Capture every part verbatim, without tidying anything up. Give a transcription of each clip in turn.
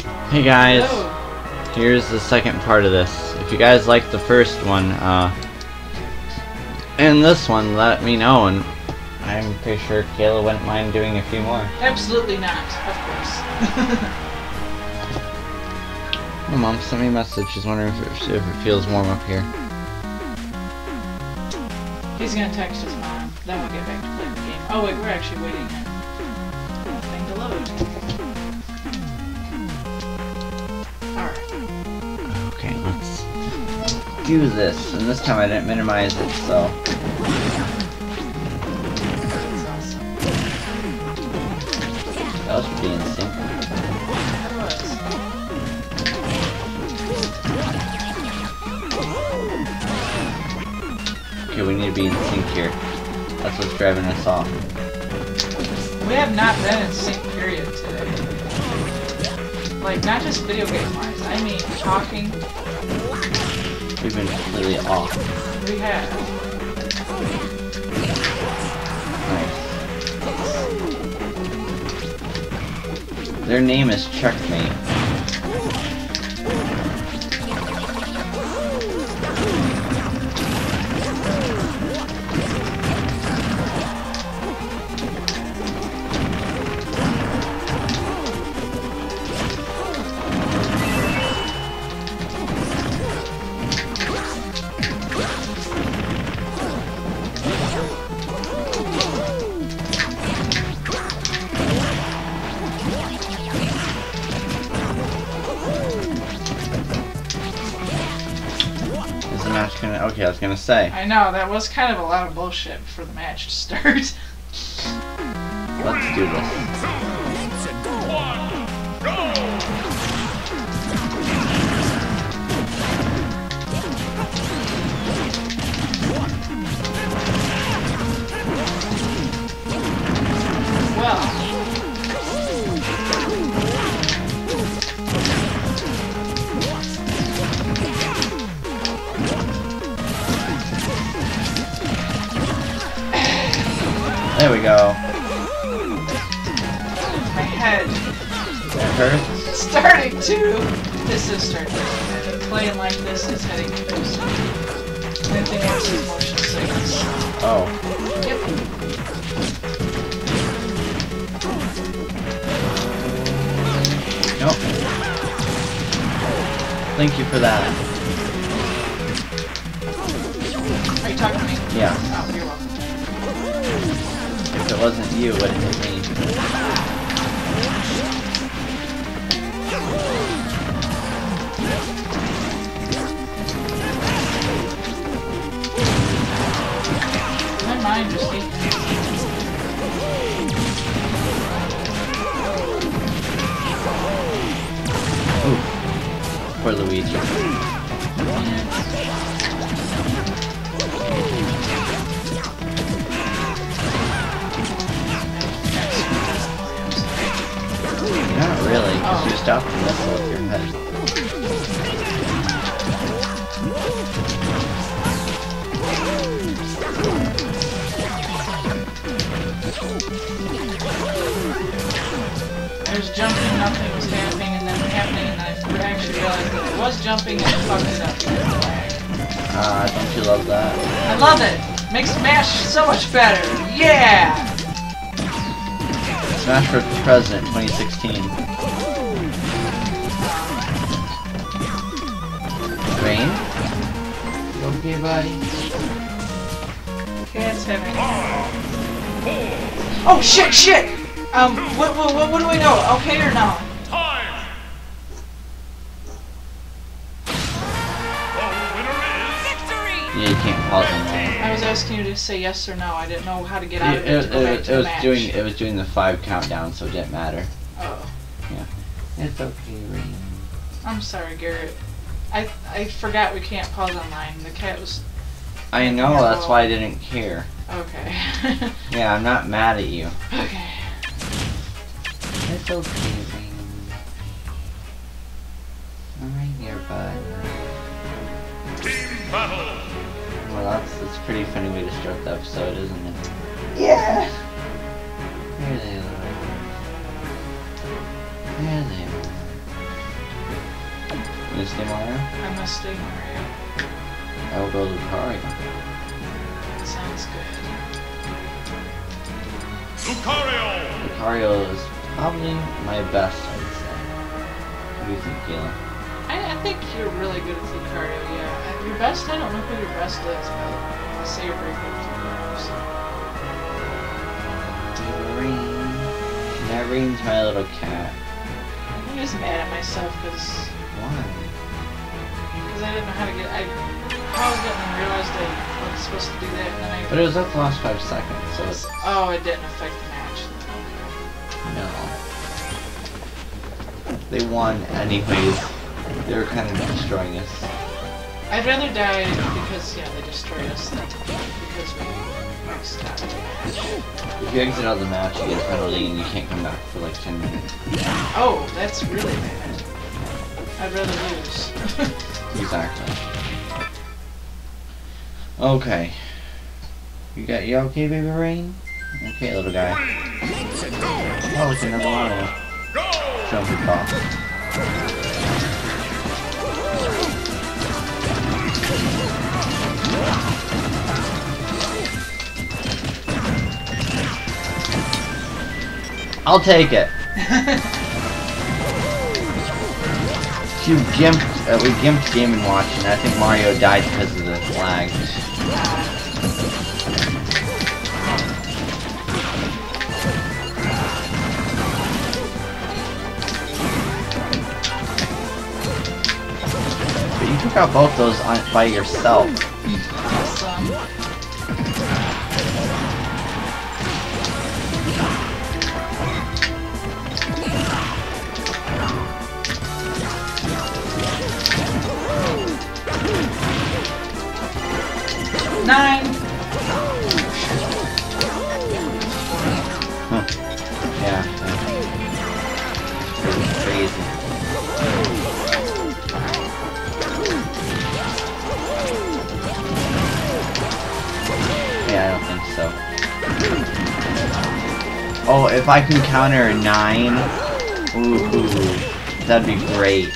Hey guys, Hello. here's the second part of this. If you guys liked the first one, uh, and this one, let me know, and I'm pretty sure Kayla wouldn't mind doing a few more. Absolutely not, of course. My mom sent me a message. She's wondering if it, if it feels warm up here. He's gonna text his mom, then we'll get back to playing the game. Oh wait, we're actually waiting on the thing to load. Alright. Okay, let's do this. And this time I didn't minimize it, so... That's awesome. That was pretty in sync. That was. Okay, we need to be in sync here. That's what's driving us off. We have not been in sync period today. Like, not just video game wise, I mean talking. We've been completely off. We have. Nice. Their name is Checkmate. Okay, I was gonna say. I know, that was kind of a lot of bullshit for the match to start. Let's do this. Well. There we go. My head. It hurts? It's starting to. This is starting to. Playing like this is heading to this. Anything else is motion sickness. Oh. Yep. Nope. Thank you for that. Are you talking to me? Yeah. Oh, you're welcome. If it wasn't you, it would have hit me. My mind just keeps... Ooh. Poor Luigi. Not really, because Oh. you stopped the missile with your head. I was jumping, nothing was happening, and then happening, and I actually realized that it was jumping and fucked it up because of lag. Ah, don't you love that? I love it! Makes Smash so much better! Yeah! Smash for President twenty sixteen. Rain? Okay, buddy. Cat's having... Oh, shit, shit! Um, what, what, what, what do we know? Okay or no? Time. The winner is victory. Yeah, you can't pause on that. I was asking you to say yes or no. I didn't know how to get out It, of it, it, to go back it, to it the was match. doing it was doing the five countdown, so it didn't matter. Oh. Yeah. It's okay, Rain. I'm sorry, Garrett. I I forgot we can't pause online. The cat was... I know, Yeah, that's well- why I didn't care. Okay. Yeah, I'm not mad at you. Okay. It's okay, Rain. I'm right here, bud. team battle. Well, that's that's a pretty funny way to start the episode, isn't it? Yeah. Here they are. There they are. to stay Mario? I must stay Mario. I will go Lucario. Sounds good. Lucario! Lucario is probably my best, I would say. What do you think, Kayla? I, I think you're really good at Lucario, yeah. Uh, Your best, I don't know who your best is, but I say you're very good at Lucario, so. Doreen. Doreen's my little cat. I'm just mad at myself because Why? because I didn't know how to get. I paused it and realized I wasn't supposed to do that, and then I. But it was at the last five seconds, so it's... Oh, it didn't affect the match. No. They won anyways. They were kind of destroying us. I'd rather die because yeah they destroyed us than because we stopped the match. If you exit out of the match, you get a penalty and you can't come back for like ten minutes. Oh, that's really bad. I'd rather lose. Exactly. Okay. You got you okay, baby Rain? Okay, little guy. Oh, it's another Mario. Jumping off. I'll take it. You gimped, uh, we gimped Game and Watch, and I think Mario died because of the lag. But you took out both those on, by yourself. Awesome. Nine. Huh. Yeah. That's crazy. Yeah, I don't think so. Oh, if I can counter nine, ooh, that'd be great.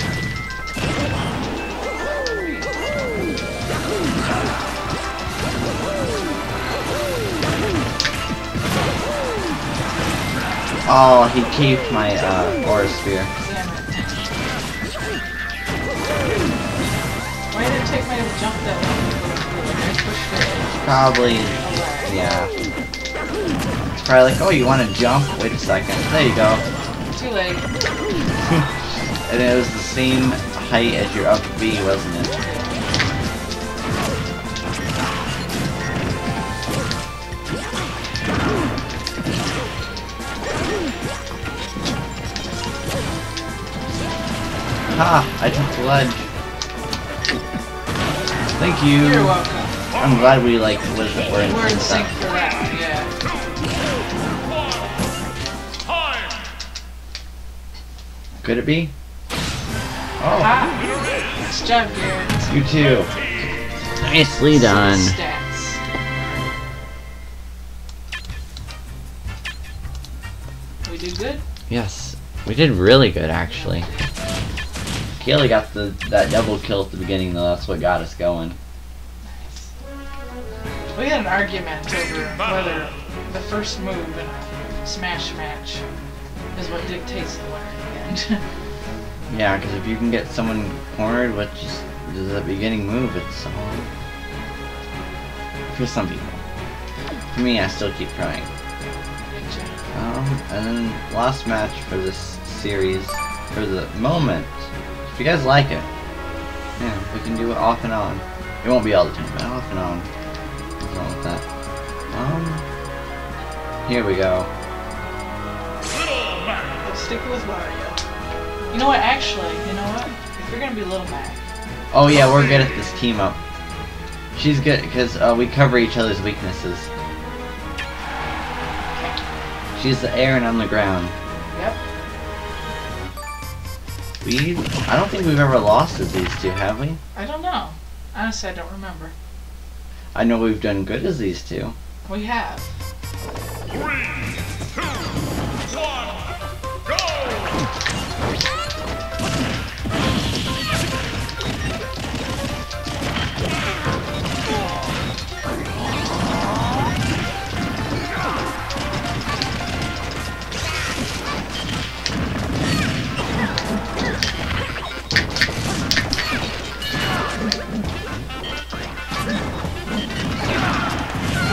Oh, he kept my uh, Aura Sphere. Why did it take my jump that long? I pushed it. Probably, yeah. It's probably like, oh, you want to jump? Wait a second. There you go. Too late. And it was the same height as your up B, wasn't it? Ha! I took the ledge. Thank you. You're welcome. I'm glad we like was we're in We're in sync. sync for that one, yeah. Time! Could it be? Oh, Ah! Nice job, Garrett. you too. Nicely done. Stats. We did good? Yes, we did really good actually. Kayla got the that double kill at the beginning though. That's what got us going. Nice. We had an argument over whether the first move in a Smash match is what dictates the winner in the end. Yeah, because if you can get someone cornered with just the beginning move, it's all for some people. For me, I still keep trying. Um, and then last match for this series, for the moment. If you guys like it, yeah, we can do it off and on. It won't be all the time, but off and on. What's wrong with that? Um, here we go. Little Mac! Let's stick with Mario. You know what, actually, you know what? If you're gonna be Little Mac. Oh yeah, we're good at this team up. She's good, because uh, we cover each other's weaknesses. She's the air and I'm the ground. Yep. We, I don't think we've ever lost as these two, have we? I don't know. Honestly, I don't remember. I know we've done good as these two. We have. Three, two, one, go!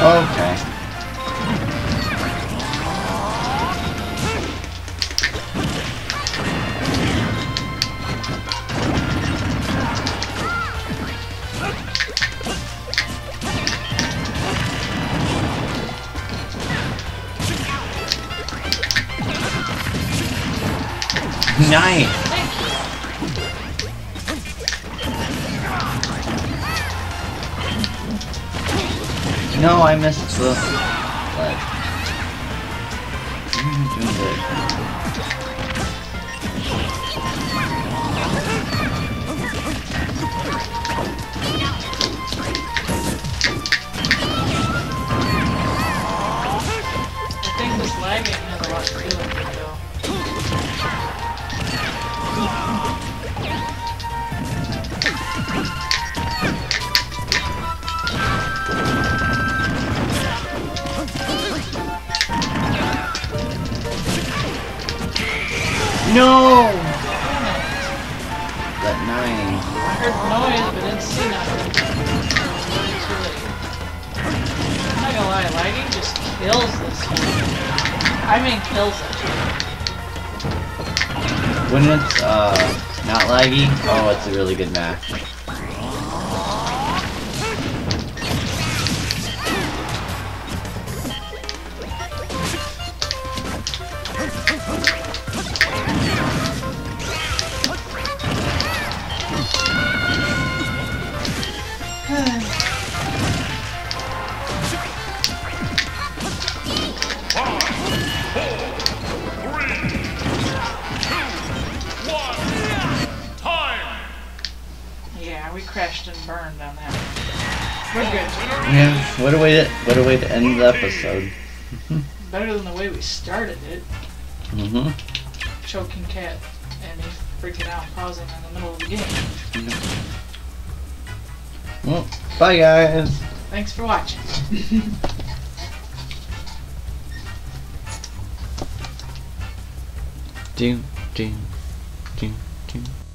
Okay. Nice. No, I missed the ledge. Mm, doing good. I think this lagging has a lot to do with it, though. No! That nine. I heard noise, but didn't see nothing. It's too late. I'm not gonna lie, lagging just kills this game. I mean, kills it. When it's uh not laggy, oh, it's a really good match. Yeah, we crashed and burned on that. We're good. Yeah, what a way to what a way to end the episode. Better than the way we started it. Mm-hmm. Choking cat and me freaking out, pausing in the middle of the game. Well, bye guys. Thanks for watching. do do do do.